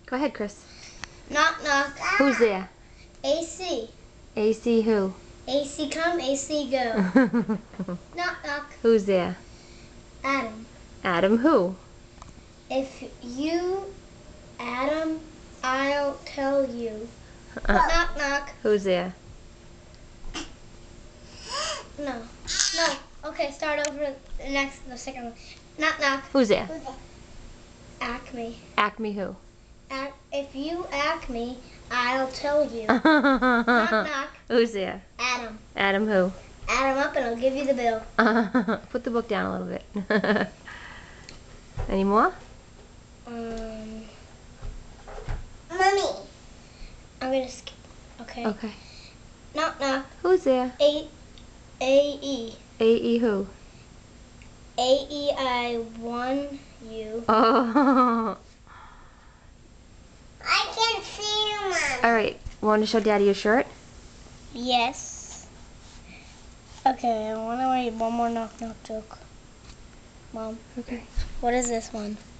Go ahead, Chris. Knock, knock. Who's there? AC. AC who? AC come, AC go. Knock, knock. Who's there? Adam. Adam who? If you, Adam, I'll tell you. Knock, knock. Who's there? No. No. Okay, start over the second one. Knock, knock. Who's there? Acme. Acme who? If you Acme, I'll tell you. Knock, knock. Who's there? Adam. Adam who? Add 'em up and I'll give you the bill. Put the book down a little bit. Any more? Mommy. I'm gonna skip. Okay. Okay. Knock, knock. Who's there? A-E. A-E who? A-E-I won you. Oh. I can see you, Mom. All right. Want to show Daddy your shirt? Yes. Okay, I want to read one more knock knock joke. Mom, Okay. what is this one?